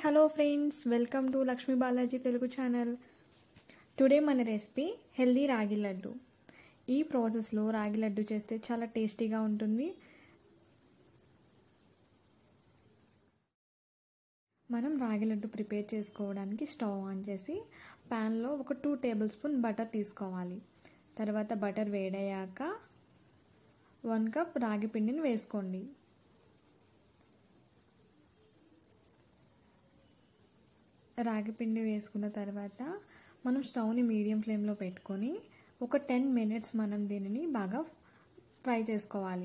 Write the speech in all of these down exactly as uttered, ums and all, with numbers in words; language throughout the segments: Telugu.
Hello friends, welcome to Lakshmi Balaji Telugu channel. Today మన రెసిపీ హెల్దీ రాగి లడ్డు. ఈ ప్రాసెస్లో రాగి లడ్డు చేస్తే చాలా టేస్టీగా ఉంటుంది. మనం రాగి లడ్డు ప్రిపేర్ చేసుకోవడానికి స్టవ్ ఆన్ చేసి ప్యాన్లో ఒక టూ టేబుల్ స్పూన్ బటర్ తీసుకోవాలి. తర్వాత బటర్ వేడయ్యాక వన్ కప్ రాగి పిండిని వేసుకోండి. రాగి పిండి వేసుకున్న తర్వాత మనం స్టవ్ని మీడియం ఫ్లేమ్లో పెట్టుకొని ఒక టెన్ మినిట్స్ మనం దీనిని బాగా ఫ్రై చేసుకోవాలి.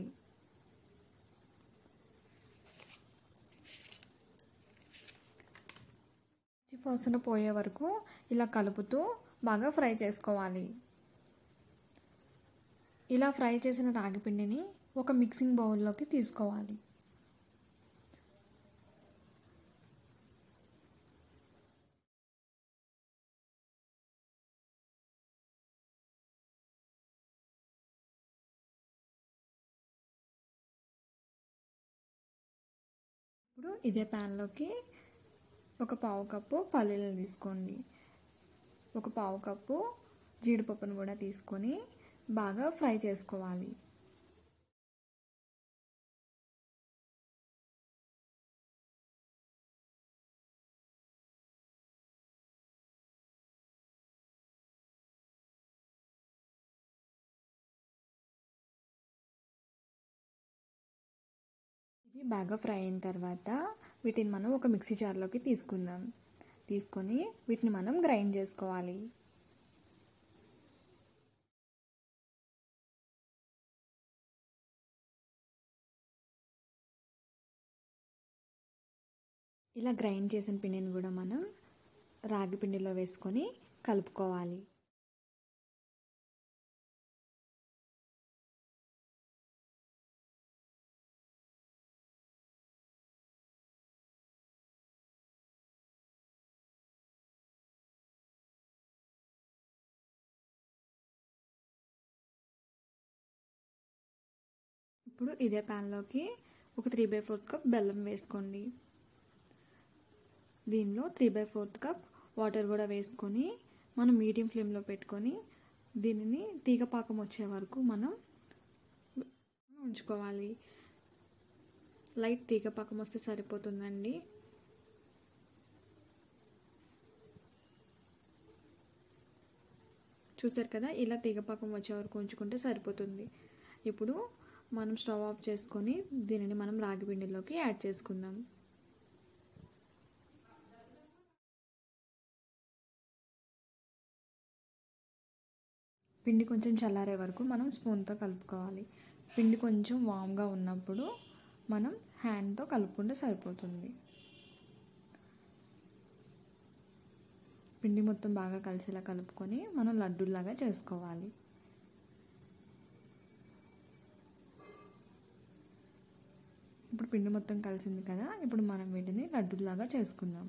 పచ్చి వాసన పోయే వరకు ఇలా కలుపుతూ బాగా ఫ్రై చేసుకోవాలి. ఇలా ఫ్రై చేసిన రాగి పిండిని ఒక మిక్సింగ్ బౌల్లోకి తీసుకోవాలి. ఇప్పుడు ఇదే ప్యాన్లోకి ఒక పావు కప్పు పల్లీలు తీసుకోండి. ఒక పావు కప్పు జీడిపప్పును కూడా తీసుకొని బాగా ఫ్రై చేసుకోవాలి. ఇవి బాగా ఫ్రై అయిన తర్వాత వీటిని మనం ఒక మిక్సీ జార్లోకి తీసుకుందాం. తీసుకొని వీటిని మనం గ్రైండ్ చేసుకోవాలి. ఇలా గ్రైండ్ చేసిన పిండిని కూడా మనం రాగి పిండిలో వేసుకొని కలుపుకోవాలి. ఇప్పుడు ఇదే ప్యాన్లోకి ఒక త్రీ బై ఫోర్త్ కప్ బెల్లం వేసుకోండి. దీనిలో three by fourth cup water కూడా వేసుకొని మనం మీడియం ఫ్లేమ్లో పెట్టుకొని దీనిని తీగ పాకం వచ్చే వరకు మనం ఉంచుకోవాలి. లైట్ తీగ పాకం వస్తే సరిపోతుందండి. చూసారు కదా, ఇలా తీగ పాకం వచ్చే వరకు ఉంచుకుంటే సరిపోతుంది. ఇప్పుడు మనం స్టవ్ ఆఫ్ చేసుకొని దీనిని మనం రాగి పిండిలోకి యాడ్ చేసుకుందాం. పిండి కొంచెం చల్లారే వరకు మనం స్పూన్తో కలుపుకోవాలి. పిండి కొంచెం వామ్గా ఉన్నప్పుడు మనం హ్యాండ్తో కలుపుకుంటే సరిపోతుంది. పిండి మొత్తం బాగా కలిసేలా కలుపుకొని మనం లడ్డూలాగా చేసుకోవాలి. ఇప్పుడు పిండి మొత్తం కలిసింది కదా, ఇప్పుడు మనం వీటిని లడ్డూలాగా చేసుకుందాం.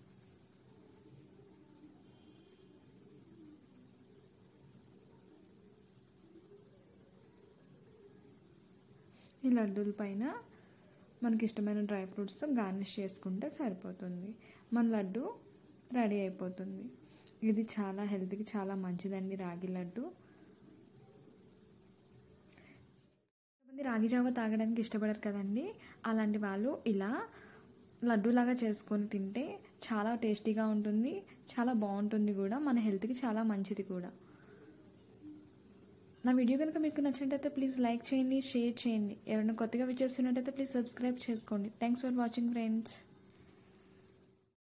ఈ లడ్డూల పైన మనకి ఇష్టమైన డ్రై ఫ్రూట్స్తో గార్నిష్ చేసుకుంటే సరిపోతుంది. మన లడ్డు రెడీ అయిపోతుంది. ఇది చాలా హెల్త్కి చాలా మంచిదండి రాగి లడ్డు. కొంతమంది రాగి జావ తాగడానికి ఇష్టపడరు కదండి, అలాంటి వాళ్ళు ఇలా లడ్డూలాగా చేసుకొని తింటే చాలా టేస్టీగా ఉంటుంది, చాలా బాగుంటుంది కూడా, మన హెల్త్కి చాలా మంచిది కూడా. నా వీడియో కనుక మీకు నచ్చినట్టయితే ప్లీజ్ లైక్ చేయండి, షేర్ చేయండి. ఎవరైనా కొత్తగా విచ్చేస్తున్నట్టయితే ప్లీజ్ సబ్స్క్రైబ్ చేసుకోండి. Thanks for watching friends.